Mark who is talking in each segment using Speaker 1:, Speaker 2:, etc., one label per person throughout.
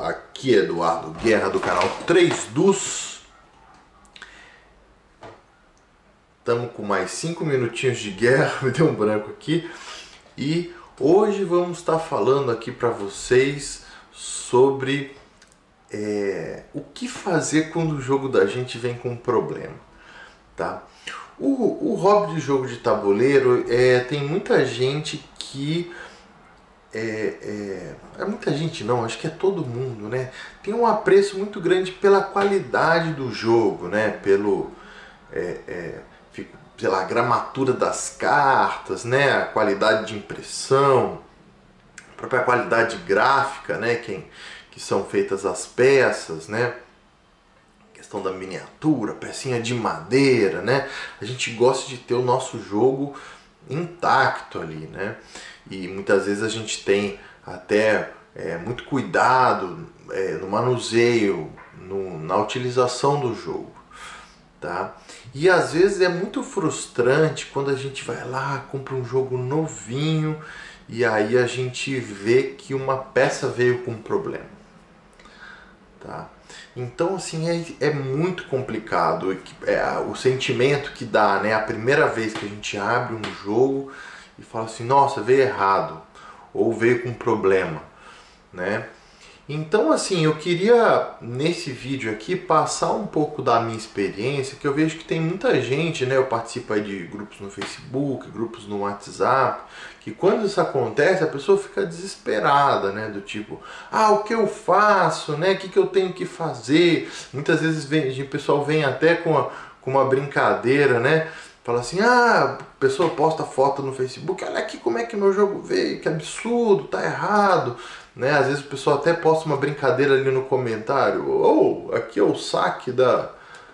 Speaker 1: Aqui é Eduardo Guerra do canal 3Dus. Estamos com mais 5 minutinhos de guerra, me deu um branco aqui. E hoje vamos estar falando aqui para vocês sobre o que fazer quando o jogo da gente vem com um problema, tá? O hobby de jogo de tabuleiro tem muita gente que muita gente não, acho que é todo mundo, né? Tem um apreço muito grande pela qualidade do jogo, né? Pela gramatura das cartas, né? A qualidade de impressão, a própria qualidade gráfica, né? Que são feitas as peças, né? Questão da miniatura, pecinha de madeira, né? A gente gosta de ter o nosso jogo intacto ali, né? E muitas vezes a gente tem até muito cuidado no manuseio, na utilização do jogo, tá? E às vezes é muito frustrante quando a gente vai lá, compra um jogo novinho e aí a gente vê que uma peça veio com um problema, tá? Então assim é muito complicado, o sentimento que dá, né, a primeira vez que a gente abre um jogo e fala assim, nossa, veio errado, ou veio com problema, né? Então assim, eu queria nesse vídeo aqui passar um pouco da minha experiência, que eu vejo que tem muita gente, né? Eu participo aí de grupos no Facebook, grupos no WhatsApp, que quando isso acontece a pessoa fica desesperada, né? Do tipo, o que eu faço, né? O que eu tenho que fazer? Muitas vezes o pessoal vem até com uma brincadeira, né? Fala assim, a pessoa posta foto no Facebook, olha aqui como é que meu jogo veio, que absurdo, tá errado, né? Às vezes o pessoal até posta uma brincadeira ali no comentário, aqui é o saque da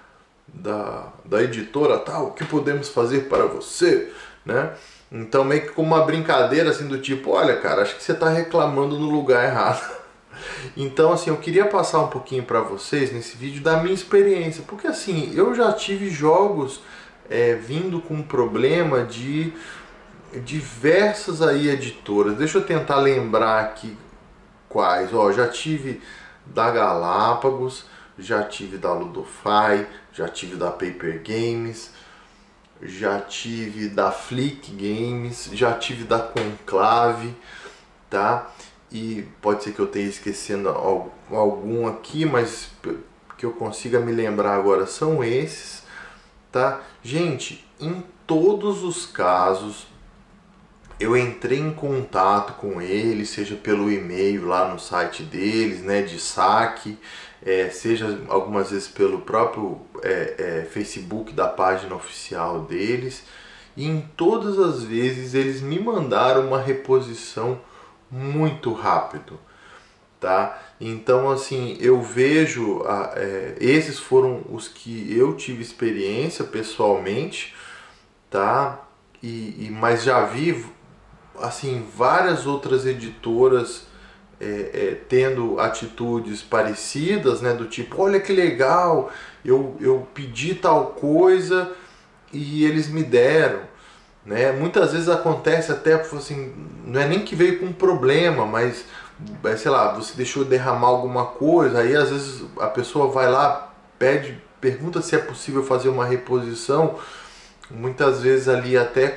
Speaker 1: editora tal, o que podemos fazer para você, né? Então meio que com uma brincadeira assim do tipo, olha cara, acho que você tá reclamando no lugar errado. Então assim, eu queria passar um pouquinho para vocês nesse vídeo da minha experiência, porque assim, eu já tive jogos vindo com problema de diversas aí editoras. Deixa eu tentar lembrar aqui quais. Já tive da Galápagos, já tive da Ludofy, já tive da Paper Games, já tive da Flick Games, já tive da Conclave, tá? E pode ser que eu esteja esquecendo algum aqui, mas que eu consiga me lembrar agora são esses. Tá? Gente, em todos os casos eu entrei em contato com eles, seja pelo e-mail lá no site deles, né, de saque, seja algumas vezes pelo próprio Facebook da página oficial deles, e em todas as vezes eles me mandaram uma reposição muito rápido. Tá? Então assim, eu vejo, esses foram os que eu tive experiência pessoalmente, tá? Mas já vi assim, várias outras editoras tendo atitudes parecidas, né? Do tipo, olha que legal, eu pedi tal coisa e eles me deram, né? Muitas vezes acontece até assim, não é nem que veio com um problema, mas sei lá, você deixou derramar alguma coisa, aí às vezes a pessoa vai lá, pergunta se é possível fazer uma reposição, muitas vezes ali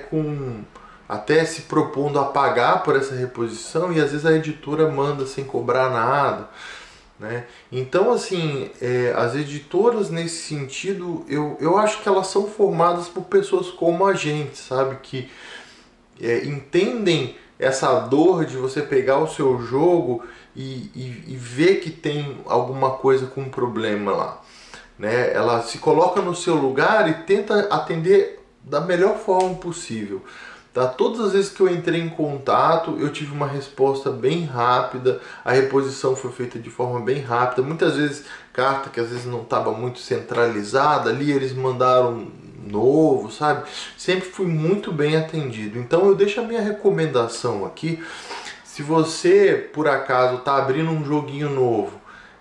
Speaker 1: até se propondo a pagar por essa reposição, e às vezes a editora manda sem cobrar nada, né? Então assim, as editoras nesse sentido, eu acho que elas são formadas por pessoas como a gente, sabe? Que entendem essa dor de você pegar o seu jogo e ver que tem alguma coisa com problema lá, né? Ela se coloca no seu lugar e tenta atender da melhor forma possível. Tá? Todas as vezes que eu entrei em contato, eu tive uma resposta bem rápida, a reposição foi feita de forma bem rápida. Muitas vezes, carta que às vezes não estava muito centralizada, ali eles mandaram novo, sabe? Sempre fui muito bem atendido. Então eu deixo a minha recomendação aqui. Se você, por acaso, está abrindo um joguinho novo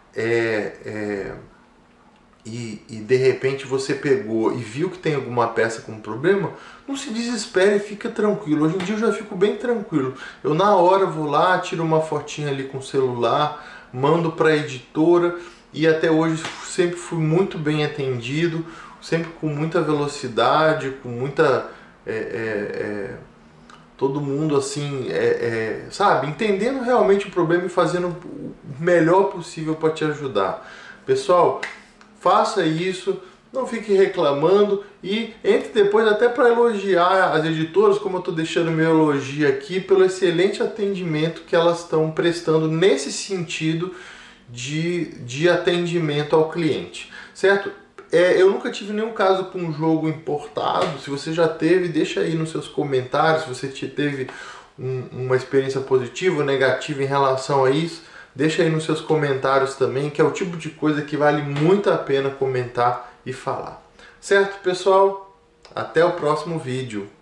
Speaker 1: e de repente você pegou e viu que tem alguma peça com problema, não se desespere, fica tranquilo. Hoje em dia eu já fico bem tranquilo. Eu na hora vou lá, tiro uma fotinha ali com o celular, mando para a editora e até hoje sempre fui muito bem atendido, sempre com muita velocidade, com muita... todo mundo assim, sabe, entendendo realmente o problema e fazendo o melhor possível para te ajudar. Pessoal, faça isso, não fique reclamando e entre depois até para elogiar as editoras, como eu estou deixando meu elogio aqui, pelo excelente atendimento que elas estão prestando nesse sentido de atendimento ao cliente, certo? Eu nunca tive nenhum caso com um jogo importado. Se você já teve, deixa aí nos seus comentários. Se você teve uma experiência positiva ou negativa em relação a isso, deixa aí nos seus comentários também, que é o tipo de coisa que vale muito a pena comentar e falar. Certo, pessoal? Até o próximo vídeo.